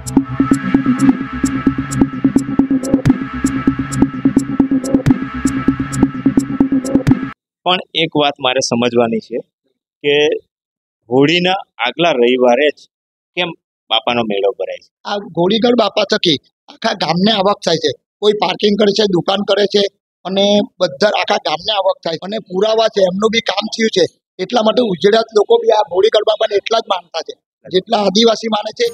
પણ એક વાત મારે સમજવાની છે કે હોળીના આગલા રવિવારે જ કેમ બાપાનો મેળો ભરાય છે? આ ઘોડીગઢ બાપા થકી આખા ગામને આવક થાય છે. કોઈ પાર્કિંગ કરે છે, દુકાન કરે છે અને બધા આખા ગામને આવક થાય છે. અને પુરાવા છે, એમનું બી કામ થયું છે. એટલા માટે ઉજળાત લોકો બી આ ઘોડીગઢ બાપાને એટલા જ માનતા છે જેટલા આદિવાસી માને છે.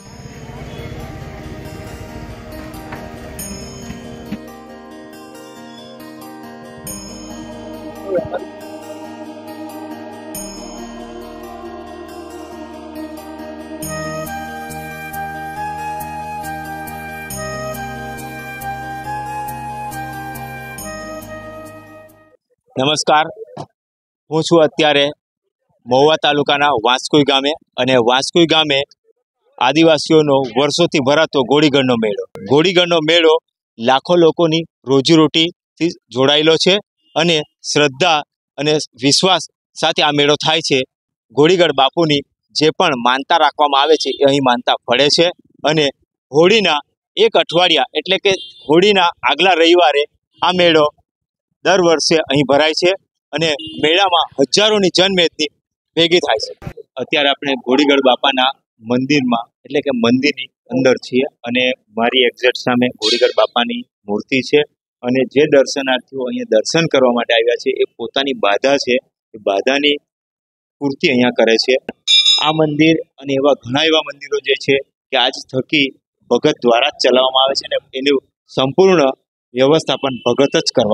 નમસ્કાર, હું છું અત્યારે મહુવા તાલુકાના વાંસકુઈ ગામે અને વાંસકુઈ ગામે આદિવાસીઓનો વર્ષોથી ભરાતો ઘોડીગઢનો મેળો. ઘોડીગઢનો મેળો લાખો લોકોની રોજીરોટીથી જોડાયેલો છે અને શ્રદ્ધા અને વિશ્વાસ સાથે આ મેળો થાય છે. ઘોડીગઢ બાપુની જે પણ માનતા રાખવામાં આવે છે એ અહીં માનતા ફળે છે અને હોળીના એક અઠવાડિયા એટલે કે હોળીના આગલા રવિવારે આ મેળો દર વર્ષે અહીં ભરાય છે અને મેળામાં હજારોની જનમેદની ભેગી થાય છે. અત્યારે આપણે ઘોડીગઢ બાપાના મંદિરમાં એટલે કે મંદિરની અંદર છીએ અને મારી એક્ઝેક્ટ સામે ઘોડીગઢ બાપાની મૂર્તિ છે અને જે દર્શનાર્થીઓ અહીંયા દર્શન કરવા માટે આવ્યા છે એ પોતાની બાધા છે એ બાધાની પૂર્તિ અહીંયા કરે છે. આ મંદિર અને એવા ઘણા એવા મંદિરો જે છે કે આજ થકી ભગત દ્વારા જ ચલાવવામાં આવે છે અને એનું સંપૂર્ણ વ્યવસ્થાપન ભગત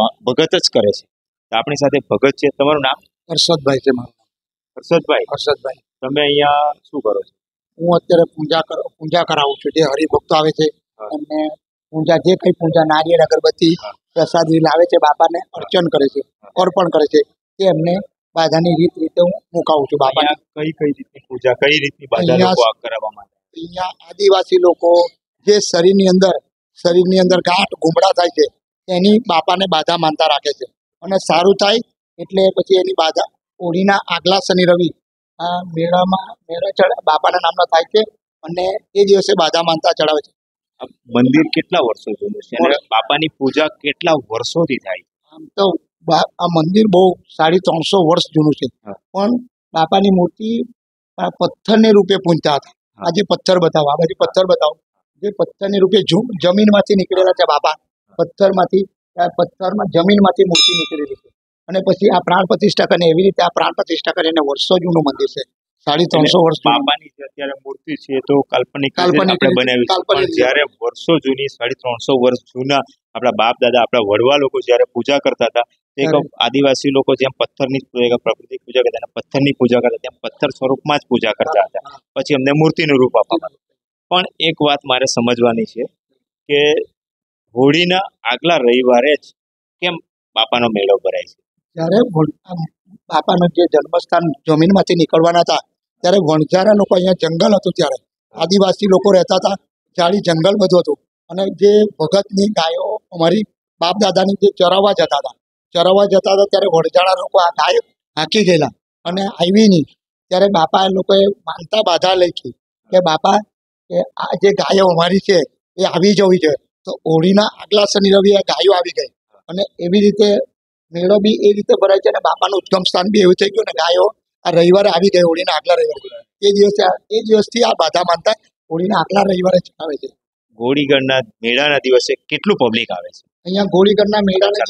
જ કરે છે. તો આપણી સાથે ભગત છે. તમારું નામ? હર્ષદભાઈ છે મારું. હર્ષદભાઈ, તમે અહીંયા શું કરો છો? હું અત્યારે પૂજા કરાવું છું. જે હરિભક્તો આવે છે એમને પૂજા, જે કઈ પૂજા, નારિયેળ, અગરબત્તી, પ્રસાદી લાવે છે, બાપાને અર્ચન કરે છે, અર્પણ કરે છે. તે એમને બાધાની રીતે હું મુકાવું છું. બાપાને કઈ રીતની પૂજા, કઈ રીતની બાધા લોકો કરવા માટે? અહીંયા આદિવાસી લોકો જે શરીરની અંદર ગાંઠ ગુમડા થાય છે એની બાપાને બાધા માનતા રાખે છે અને સારું થાય એટલે પછી એની બાધા હોળીના આગલા શનિ રવિ આ મેળો બાપાના નામનો થાય છે અને એ દિવસે બાધા માનતા ચડાવે છે. મંદિર કેટલા વર્ષો જૂનું છે અને બાપાની પૂજા કેટલા વર્ષોથી થાય? આમ તો આ મંદિર બહુ 350 વર્ષ જૂનું છે પણ બાપાની મૂર્તિ પથ્થરને રૂપે પૂજતા હતા. આજે પથ્થર બતાવો, આ બાજુ પથ્થર બતાવો. જે પથ્થરની રૂપે જમીનમાંથી નીકળેલા છે બાપા. પથ્થરમાં જમીનમાંથી મૂર્તિ નીકળેલી છે અને પછી આ પ્રાણ પ્રતિષ્ઠા કરીને એવી રીતે આ પ્રાણ પ્રતિષ્ઠા કરીને વર્ષો જૂનું મંદિર છે. 350 વર્ષ. બાપાની જે અત્યારે મૂર્તિ છે તો કાલ્પનિક આપણે બનાવી છે પણ જ્યારે વર્ષો જૂની 350 વર્ષ જૂના આપણા બાપ દાદા, આપણા વડવા લોકો જ્યારે પૂજા કરતા હતા તે આદિવાસી લોકો જેમ પથ્થરની પ્રકૃતિ પૂજા કરતા હતા, પથ્થરની પૂજા કરતા તેમ પથ્થર સ્વરૂપમાં જ પૂજા કરતા હતા. પછી એમને મૂર્તિનું રૂપ આપવામાં. પણ એક વાત મારે સમજવાની છે કે હોળીના આગલા રવિવારે જ કેમ બાપાનો મેળો ભરાય છે? જ્યારે બાપાનું જે જન્મસ્થાન જમીનમાંથી નીકળવાના હતા ત્યારે વણઝારા લોકો, અહીંયા જંગલ હતું, ત્યારે આદિવાસી લોકો રહેતા હતા, જાડી જંગલ બધું હતું અને જે ભગતની ગાયો અમારી બાપ દાદાની જે ચરાવવા જતા હતા ત્યારે વણઝારા લોકો આ ગાય હાંકી ગયેલા અને આવી નહીં. ત્યારે બાપા લોકોએ માનતા બાધા લખી કે બાપા કે આ જે ગાયો અમારી છે એ આવી જવી જોઈએ. તો હોળીના આગલા શનિ રવિ ગાયો આવી ગઈ અને એવી રીતે મેળો બી એ રીતે ભરાય છે અને બાપાનું ઉદ્ગમ સ્થાન બી એવું થઈ ગયું ને ગાયો આ રવિવારે આવી ગઈ. હોળીના આગલા રવિવારે એ દિવસથી આ બાધા માનતા હોળીના આગલા રવિવારે જ આવે છે. ઘોડીગઢના મેળાના દિવસે કેટલું પબ્લિક આવે છે અહીંયા? ઘોડીગઢના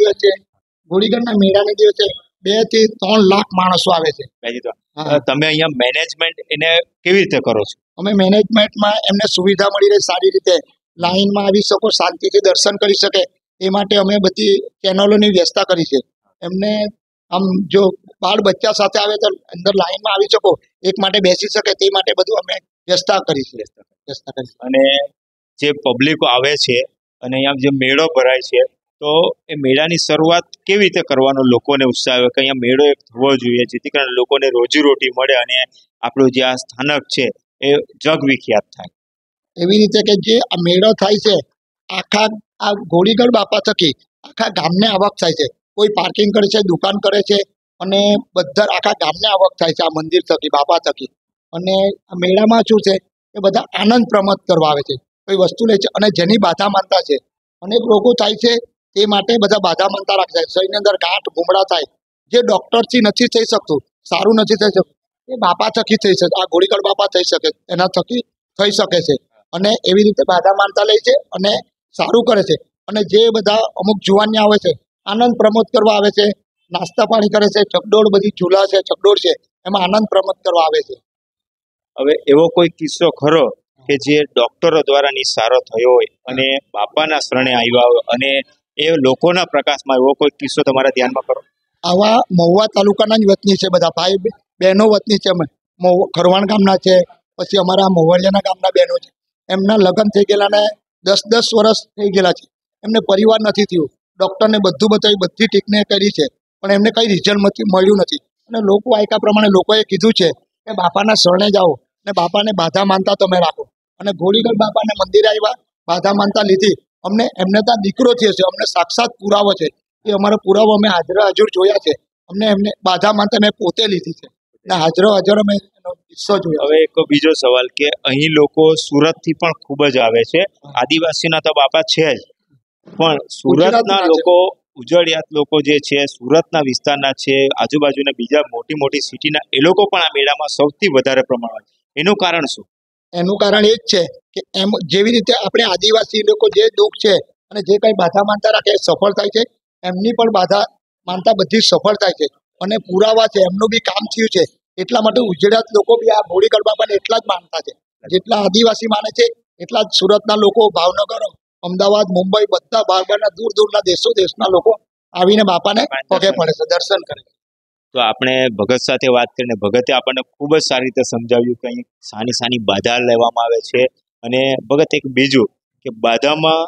મેળાના દિવસે 2 થી 3 લાખ માણસો આવે છે. તમે અહીંયા મેનેજમેન્ટ એને કેવી રીતે કરો છો? અમે મેનેજમેન્ટમાં એમને સુવિધા મળી રહે સારી રીતે, લાઈનમાં આવી શકો, શાંતિથી દર્શન કરી શકે એ માટે અમે બધી ચેનલોની વ્યવસ્થા કરી છે. એમને આમ જો બાળ બચ્ચા સાથે આવે તો અંદર લાઈનમાં આવી શકો, એક માટે બેસી શકે તે માટે બધું અમે વ્યવસ્થા કરી છે. અને જે પબ્લિકો આવે છે અને અહીંયા જે મેળો ભરાય છે તો એ મેળાની શરૂઆત કેવી રીતે કરવાનો લોકોને ઉત્સાહ આવે કે અહીંયા મેળો એક થવો જોઈએ જેથી કરીને લોકોને રોજીરોટી મળે અને આપણું જે આ સ્થાનક છે એ જગ વિખ્યાત થાય? એવી રીતે કે જે આ મેળો થાય છે આખા આ ઘોડીગઢ બાપા થકી આખા ગામને આવક થાય છે. કોઈ પાર્કિંગ કરે છે, દુકાન કરે છે અને બધા આખા ગામને આવક થાય છે આ મંદિર થકી, બાપા થકી. અને આ મેળામાં શું છે કે બધા આનંદ પ્રમોદ કરવા આવે છે. કોઈ વસ્તુ લે છે અને જેની બાધા માનતા છે, અનેક રોગો થાય છે તે માટે બધા બાધા માનતા રાખે છે. શરીરની અંદર ગાંઠ ભૂમડા થાય, જે ડૉક્ટરથી નથી થઈ શકતું, સારું નથી થઈ શકતું, એ બાપા થકી થઈ શકે. આ ઘોડીગઢ બાપા થઈ શકે, એના થકી થઈ શકે છે. અને એવી રીતે બાધા માનતા લે છે અને સારું કરે છે. અને જે બધા અમુક જુવાનિયા આવે છે, આનંદ પ્રમોદ કરવા આવે છે, નાસ્તા પાણી કરે છે, ચકડોળ બધી ઝૂલા છે, ચકડોળ છે, એમાં આનંદ પ્રમોદ કરવા આવે છે. હવે એવો કોઈ કિસ્સો ખરો કે જે ડોક્ટરો દ્વારા સારો થયો હોય અને બાપાના શરણે આવ્યા હોય અને એ લોકોના પ્રકાશમાં એવો કોઈ કિસ્સો તમારા ધ્યાનમાં ખરો? આવા મહુવા તાલુકાના જ વતની છે, બધા ભાઈ બહેનો વતની છે. ખરવાણ ગામના છે, પછી અમારા મોવડિયાના ગામના બહેનો છે. એમના લગ્ન થઈ ગયેલા ને 10 વર્ષ થઈ ગયેલા છે. એમને પરિવાર નથી થયું. ડૉક્ટરને બધું બતાવી, બધી ટ્રીટમેન્ટ કરી છે, પણ એમને કંઈ રિઝલ્ટ મળ્યું નથી. અને લોકો આયકા પ્રમાણે લોકોએ કીધું છે કે બાપાના શરણે જાઓ ને બાપાને બાધા માનતા તમે રાખો. અને ઘોડીગઢ બાપાને મંદિરે આવ્યા, બાધા માનતા લીધી. અમને એમને ત્યાં દીકરો થયો છે, અમને સાક્ષાત પુરાવો છે. એ અમારો પુરાવો અમે હાજરા હજુર જોયા છે. એમને બાધા માનતા મેં પોતે લીધી છે અને હાજરો હાજર અમે એનો કિસ્સો જોયો. હવે એક બીજો સવાલ કે અહીં લોકો સુરતથી પણ ખૂબ જ આવે છે. આદિવાસીના તો બાપા છે જ, પણ સુરતના લોકો, ઉજળિયાત લોકો જે છે, સુરતના વિસ્તારના છે, આજુબાજુના બીજા મોટી મોટી સિટીના, એ લોકો પણ આ મેળામાં સૌથી વધારે પ્રમાણમાં. એનું કારણ શું? એનું કારણ એ જ છે કે એમ જેવી રીતે આપણે આદિવાસી લોકો જે દુઃખ છે અને જે કંઈ બાધા માનતા રાખે એ સફળ થાય છે, એમની પણ બાધા માનતા બધી સફળ થાય છે. અને પુરાવા છે, એમનું બી કામ થયું છે. એટલા માટે ઉજળિયાત લોકો બી આ ઘોડીગઢ બાપાને એટલા જ માનતા છે. જેટલા આદિવાસી માને છે એટલા જ સુરતના લોકો, ભાવનગર, અમદાવાદ, મુંબઈ, બધા બહારના દૂર દૂરના દેશના લોકો આવીને બાપાને પગે પડે છે, દર્શન કરે છે. તો આપણે ભગત સાથે વાત કરીને ભગતે આપણને ખૂબ જ સારી રીતે સમજાવ્યું કે અહીં સાની સાની બાધા લેવામાં આવે છે. અને ભગત એક બીજું કે બાધામાં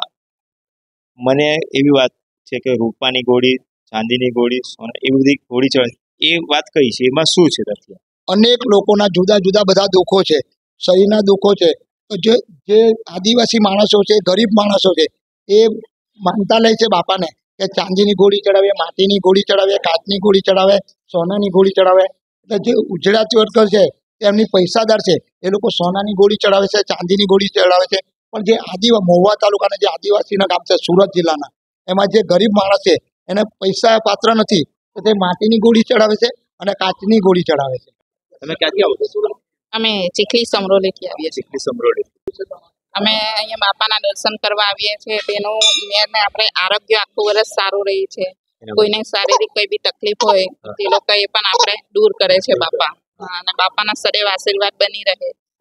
મને એવી વાત છે કે રૂપાની ગોળી, ચાંદીની ગોળી, સોના, એવી બધી ગોળી ચડે, એ વાત કઈ છે, એમાં શું છે તથ્ય? અનેક લોકોના જુદા જુદા બધા દુઃખો છે, શરીરના દુઃખો છે. જે જે આદિવાસી માણસો છે, ગરીબ માણસો છે, એ માનતા લે છે બાપાને કે ચાંદીની ગોળી ચડાવે, માટીની ગોળી ચડાવે, કાચની ગોળી ચડાવે, સોનાની ગોળી ચડાવે. એટલે જે ઉજળાતી વર્ગ છે એમની પૈસાદાર છે, એ લોકો સોનાની ગોળી ચડાવે છે, ચાંદીની ગોળી ચડાવે છે. પણ જે મહુવા તાલુકાના જે આદિવાસીના ગામ છે સુરત જિલ્લાના, એમાં જે ગરીબ માણસ છે એને પૈસા પાત્ર નથી, તો તે માટીની ગોળી ચડાવે છે અને કાચની ગોળી ચડાવે છે. તમે ક્યાંથી આવો છો? અમે ચીખલી સમરોલીથી આવીએ છીએ. ચીખલી સમરોલી. અમે અહીંયા બાપાના દર્શન કરવા આવીએ છીએ. તેનું મેરને આપણે આરોગ્ય આખું વર્ષ સારું રહે છે. કોઈને શારીરિક કોઈ બી તકલીફ હોય તે લોકો એ પણ આપણે દૂર કરે છે બાપા. અને બાપાના સદૈવ આશીર્વાદ બની રહે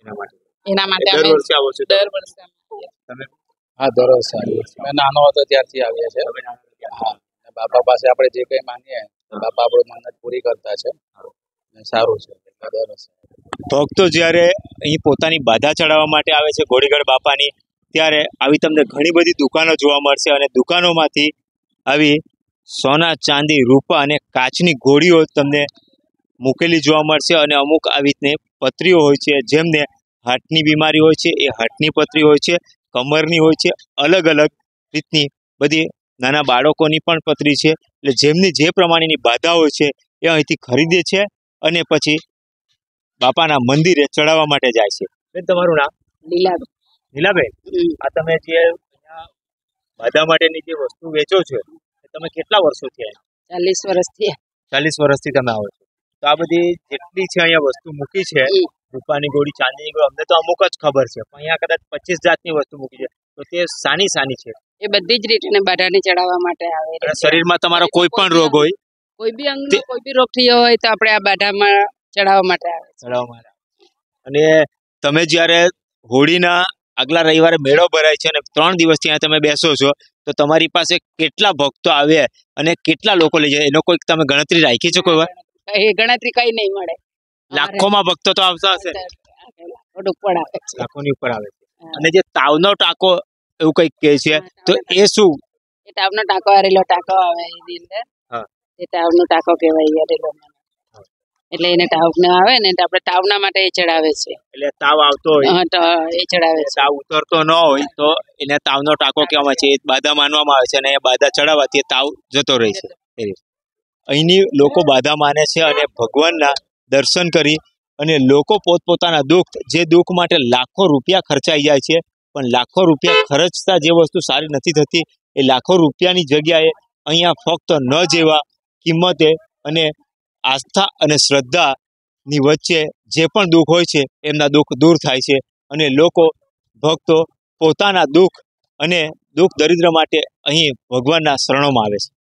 એના માટે અમે દર વર્ષે આવો છો? દર વર્ષે તમે? હા, દર વર્ષે આવીએ છીએ. અમે નાનો હતો ત્યારથી આવીએ છીએ. હા, બાપા પાસે આપણે જે કંઈ માંગીએ બાપા આપણું મન્નત પૂરી કરતા છે. સારું છે દર વર્ષે. ભક્તો જ્યારે અહીં પોતાની બાધા ચડાવવા માટે આવે છે ઘોડીગઢ બાપાની, ત્યારે આવી તમને ઘણી બધી દુકાનો જોવા મળશે અને દુકાનોમાંથી આવી સોના, ચાંદી, રૂપા અને કાચની ગોળીઓ તમને મૂકેલી જોવા મળશે. અને અમુક આવી રીતની પતરીઓ હોય છે, જેમને હાર્ટની બીમારી હોય છે એ હાર્ટની પતરી હોય છે, કમરની હોય છે, અલગ અલગ રીતની બધી નાના બાળકોની પણ પતરી છે. એટલે જેમની જે પ્રમાણેની બાધા હોય છે એ અહીંથી ખરીદે છે અને પછી બાપાના મંદિરે ચડાવવા માટે જાય છે. બેન, તમારું નામ? લીલાબેન. નીલાબેન, આ તમે જે અહીંયા બાધા માટેની જે વસ્તુ વેચો છો, એ તમે કેટલા વર્ષોથી આવ્યા? 40 વર્ષથી. 40 વર્ષથી તમે આવો છો. તો આ બધી જેટલી છે અહીંયા વસ્તુ મૂકી છે, રૂપાની ગોળી, ચાંદીની ગોળી, અમને તો અમુક જ ખબર છે, પણ અહીંયા કદાચ 25 જાતની વસ્તુ મૂકી છે. તો તે સાની છે? એ બધી જ રીતે બાધાને ચડાવવા માટે આવે. અને શરીરમાં તમારો કોઈ પણ રોગ હોય, કોઈ બી અંગનો કોઈ બી રોગ થયો હોય તો આપણે આ બાધામાં ચડાવવા માટે આવે. ચડાવવા માટે. અને તમે જ્યારે હોળીના આગલા રવિવારે મેળો ભરાય છે અને 3 દિવસ ત્યાં તમે બેસો છો, તો તમારી પાસે કેટલા ભક્તો આવે અને કેટલા લોકો લઈ જાય, એનો કોઈ તમે ગણતરી રાખી છે કોઈ વાર? એ ગણતરી કઈ નહીં મળે. લાખોમાં ભક્તો તો આવતા હશે. ઉપર આવે છે. લાખોની ઉપર આવે છે. અને જે તાવનો ટાંકો એવું કંઈક કહે છે, તો એ શું? એ તાવનો ટાંકો આરેલો ટાંકો આવે એની અંદર. હા, એ તાવનો ટાંકો કહેવાય આરેલો. એટલે એને તાવ ને આવે ને તો આપણે તાવના માટે એ ચડાવે છે. એટલે તાવ આવતો હોય, હા, તો એ ચડાવે છે. તાવ ઉતરતો ન હોય તો એને તાવનો ટાંકો કહેવામાં છે. એ બાધા માનવામાં આવે છે અને એ બાધા ચડાવવાથી એ તાવ જતો રહે છે. અહીંની લોકો બાધા માને છે અને ભગવાનના દર્શન કરી અને લોકો પોતપોતાના દુઃખ, જે દુઃખ માટે લાખો રૂપિયા ખર્ચાઈ જાય છે, પણ લાખો રૂપિયા ખર્ચતા જે વસ્તુ સારી નથી થતી એ લાખો રૂપિયાની જગ્યાએ અહીંયા ફક્ત ન જેવા કિંમતે અને આસ્થા અને શ્રદ્ધાની વચ્ચે જે પણ દુઃખ હોય છે એમના દુઃખ દૂર થાય છે અને લોકો ભક્તો પોતાના દુઃખ અને દુઃખ દરિદ્ર માટે અહીં ભગવાનના શરણોમાં આવે છે.